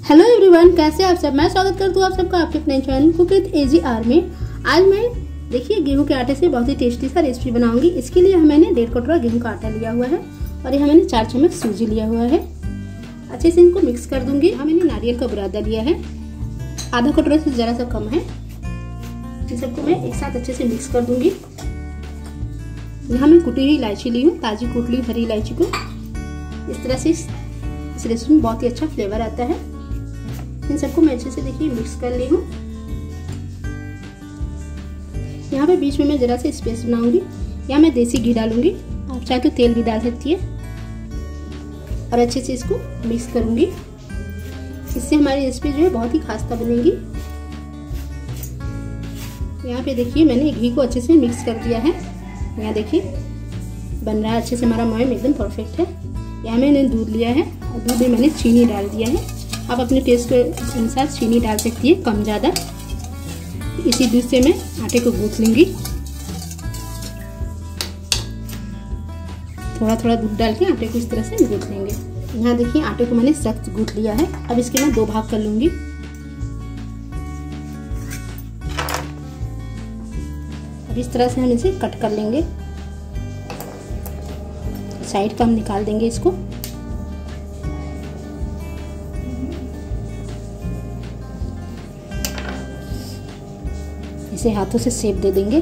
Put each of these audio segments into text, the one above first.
Hello everyone, कैसे आप सब। मैं स्वागत करती हूँ आप सबका आपके अपने चैनल कुक विद AGR में। आज मैं देखिए गेहूं के आटे से बहुत ही टेस्टी सा रेसिपी बनाऊंगी। इसके लिए मैंने 1.5 कटोरा गेहूं का आटा लिया हुआ है और यहाँ मैंने 4 चम्मच सूजी लिया हुआ है। अच्छे से इनको मिक्स कर दूंगी। यहाँ मैंने नारियल का बुरादा लिया है, आधा कटोरे से जरा सा कम है। इन सबको मैं एक साथ अच्छे से मिक्स कर दूंगी। यहाँ मैं कुटी हुई इलायची ली हूँ, ताजी कुट ली हरी इलायची को। इस तरह से इस रेसिपी में बहुत ही अच्छा फ्लेवर आता है। इन सबको मैं अच्छे से देखिए मिक्स कर ली हूँ। यहाँ पे बीच में मैं जरा सा स्पेस बनाऊंगी। यहाँ मैं देसी घी डालूंगी, आप चाहे तो तेल भी डाल सकती है। और अच्छे से इसको मिक्स करूंगी। इससे हमारी रेसिपी जो है बहुत ही खास्ता बनेगी। यहाँ पे देखिए मैंने घी को अच्छे से मिक्स कर दिया है। यहाँ देखिए बन रहा है अच्छे से, हमारा मॉयम एकदम परफेक्ट है। यहाँ मैंने दूध लिया है और दूध में मैंने चीनी डाल दिया है। आप अपने टेस्ट के अनुसार चीनी डाल सकती है, कम ज़्यादा। इसी दूध से मैं आटे को गूंथ लूँगी। थोड़ा थोड़ा दूध डाल के आटे को इस तरह से गूंथ लेंगे। यहाँ देखिए आटे को मैंने सख्त गूंथ लिया है। अब इसके मैं 2 भाग कर लूँगी। अब इस तरह से हम इसे कट कर लेंगे। साइड का हम निकाल देंगे इसको। इसे हाथों से शेप दे देंगे।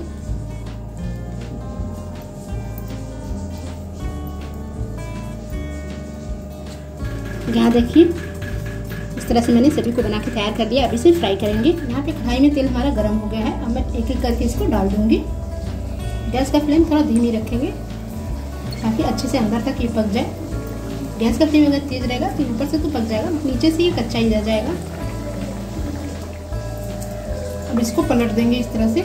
यहाँ देखिए इस तरह से मैंने सभी को बना के तैयार कर लिया। अब इसे फ्राई करेंगे। यहाँ पे कढ़ाई में तेल हमारा गर्म हो गया है। अब मैं एक एक करके इसको डाल दूंगी। गैस का फ्लेम थोड़ा धीमी रखेंगे ताकि अच्छे से अंदर तक ये पक जाए। गैस का फ्लेम अगर तेज रहेगा तो ऊपर से तो पक जाएगा, नीचे से ये कच्चा ही रह जाएगा। अब इसको पलट देंगे इस तरह से।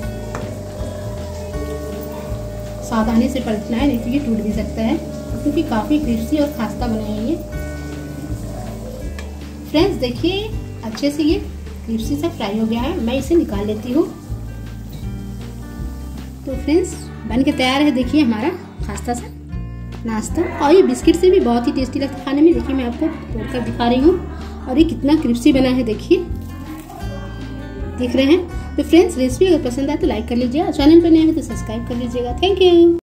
सावधानी से पलटना है, नहीं तो ये टूट भी सकता है, क्योंकि काफ़ी क्रिस्पी और खास्ता बना है ये। फ्रेंड्स देखिए अच्छे से ये क्रिस्पी सा फ्राई हो गया है। मैं इसे निकाल लेती हूँ। तो फ्रेंड्स बन के तैयार है देखिए हमारा खास्ता सा नाश्ता। और ये बिस्किट से भी बहुत ही टेस्टी लगता है खाने में। देखिए मैं आपको तोड़कर दिखा रही हूँ और ये कितना क्रिस्पी बना है देखिए, देख रहे हैं। तो फ्रेंड्स रेसिपी अगर पसंद आए तो लाइक कर लीजिएगा, चैनल पर नए हो तो सब्सक्राइब कर लीजिएगा। Thank you.